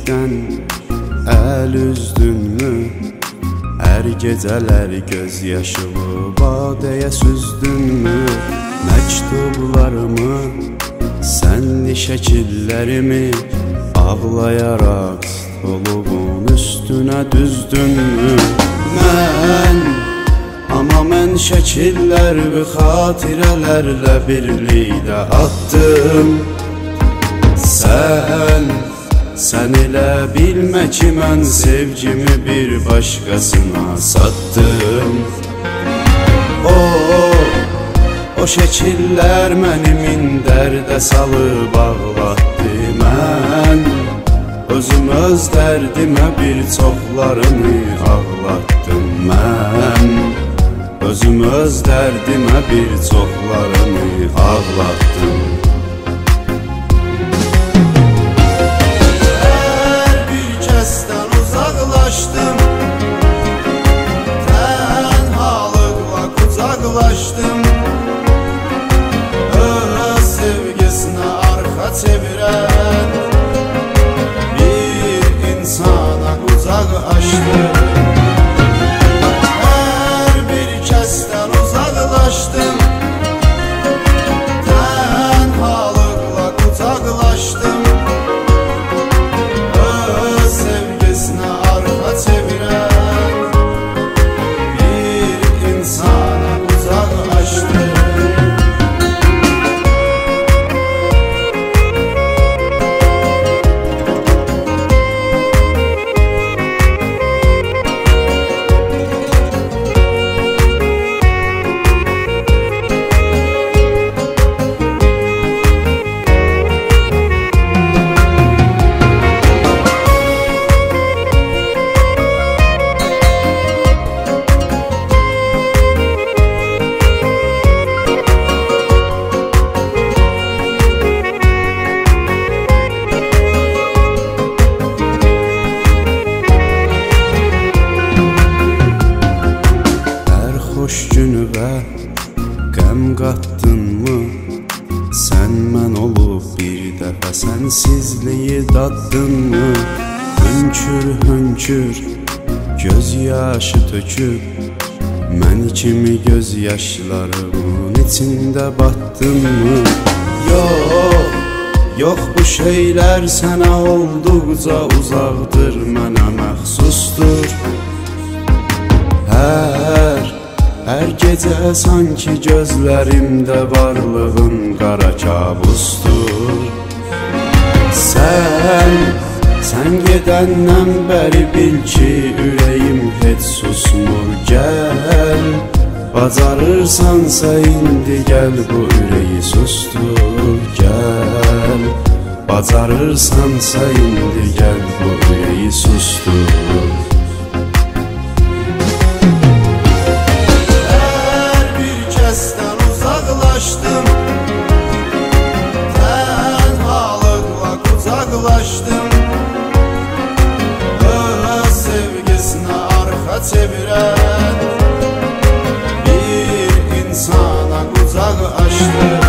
şeydən əl üzdünmü? Hər gecələr göz yaşımı badəyə süzdünmü? Məktublarımı, sənli şəkillərimi ağlayaraq stolumun üstünə düzdünmü? Mən şəkillər və xatirələrlə birlikdə atdım. Sən elə bilmə ki, mən sevgimi bir başqasına satdım. O şəkillər məni min dərdə salıb ağlatdı. Mən özüm öz dərdimə bir çoxlarını ağlatdım. Mən özüm öz dərdimə bir çoxlarını ağlatdım. Hər bir kəsdən uzaqlaşdım, tənhalıqla qucaqlaşdım. Öz sevgisinə arxa çevirən bir insana qucaq açdım. Tənhalıqla qucaqlaşdım. Öz sevgisinə arxa çevirən bir insana qucaq açdım. Xoş günü və qəm qatdınmı? Sən mən olub bir dəfə sənsizliyi daddınmı? Hönkür, göz yaşı töküb mən kimi göz yaşlarımın içində batdınmı? Yox, bu şeylər sənə olduqca uzaqdır, mənə məxsusdur. Hər gecə sanki gözlərimdə varlığın qara kabusdur. Sən gedəndən bəri bil ki, ürəyim heç susmur. Gəl, bacarırsansa indi gəl, bu ürəyi sustur. Gəl, bacarırsansa indi gəl, bu ürəyi sustur. Tənhalıqla qucaqlaşdım. Öz sevgisinə arxa çevirən bir insana qucaq açdım.